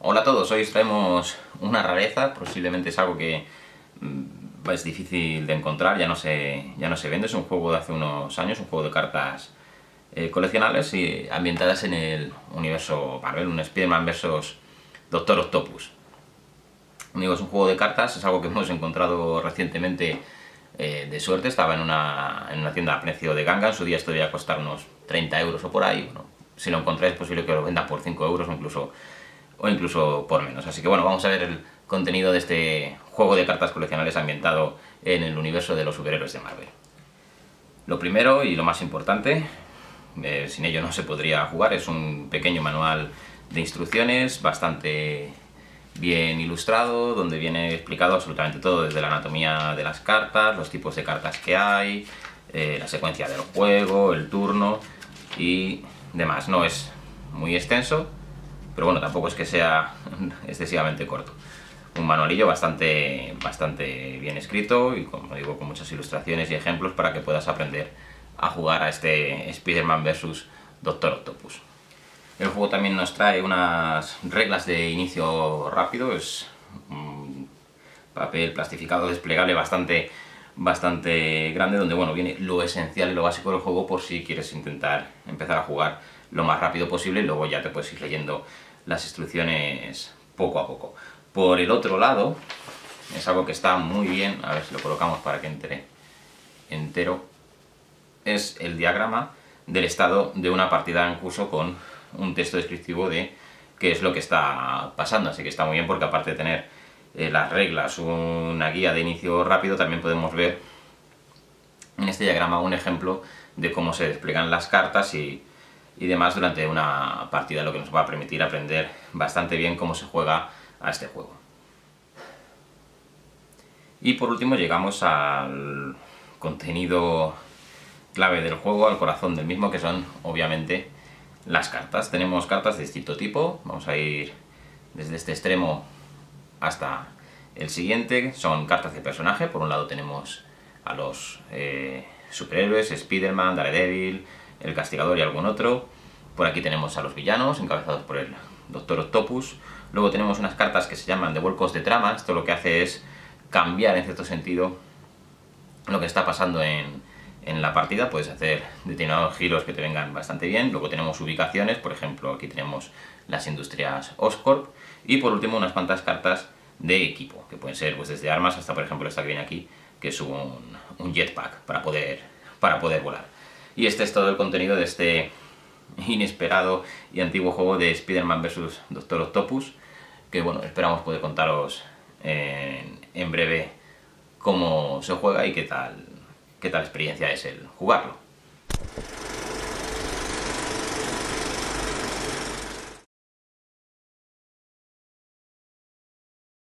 Hola a todos, hoy os traemos una rareza, posiblemente es algo que es difícil de encontrar, ya no se vende, es un juego de hace unos años, un juego de cartas coleccionables y ambientadas en el universo Marvel, un Spider-Man vs Doctor Octopus. Digo, es un juego de cartas, es algo que hemos encontrado recientemente de suerte, estaba en una tienda a precio de ganga, en su día esto debía costar unos 30 euros o por ahí, bueno, si lo encontráis es posible que lo venda por 5 euros o incluso por menos. Así que bueno, vamos a ver el contenido de este juego de cartas coleccionables ambientado en el universo de los superhéroes de Marvel. Lo primero y lo más importante, sin ello no se podría jugar, es un pequeño manual de instrucciones bastante bien ilustrado, donde viene explicado absolutamente todo, desde la anatomía de las cartas, los tipos de cartas que hay, la secuencia del juego, el turno y demás. No es muy extenso, pero bueno, tampoco es que sea excesivamente corto. Un manualillo bastante bien escrito y, como digo, con muchas ilustraciones y ejemplos para que puedas aprender a jugar a este Spider-Man vs Doctor Octopus. El juego también nos trae unas reglas de inicio rápido, es un papel plastificado desplegable bastante grande, donde bueno, viene lo esencial y lo básico del juego por si quieres intentar empezar a jugar lo más rápido posible y luego ya te puedes ir leyendo las instrucciones poco a poco. Por el otro lado, es algo que está muy bien, a ver si lo colocamos para que entre entero, es el diagrama del estado de una partida en curso con un texto descriptivo de qué es lo que está pasando, así que está muy bien porque aparte de tener las reglas, una guía de inicio rápido, también podemos ver en este diagrama un ejemplo de cómo se despliegan las cartas y demás durante una partida, lo que nos va a permitir aprender bastante bien cómo se juega a este juego. Y por último llegamos al contenido clave del juego, al corazón del mismo, que son obviamente las cartas. Tenemos cartas de distinto tipo, vamos a ir desde este extremo hasta el siguiente. Son cartas de personaje, por un lado tenemos a los superhéroes, Spider-Man, Daredevil, el Castigador y algún otro. Por aquí tenemos a los villanos, encabezados por el Doctor Octopus. Luego tenemos unas cartas que se llaman de vuelcos de trama. Esto lo que hace es cambiar en cierto sentido lo que está pasando en la partida. Puedes hacer determinados giros que te vengan bastante bien. Luego tenemos ubicaciones, por ejemplo aquí tenemos las industrias Oscorp. Y por último unas cuantas cartas de equipo, que pueden ser pues desde armas hasta por ejemplo esta que viene aquí, que es un jetpack para poder volar. Y este es todo el contenido de este inesperado y antiguo juego de Spider-Man vs Doctor Octopus, que bueno, esperamos poder contaros en breve cómo se juega y qué tal experiencia es el jugarlo.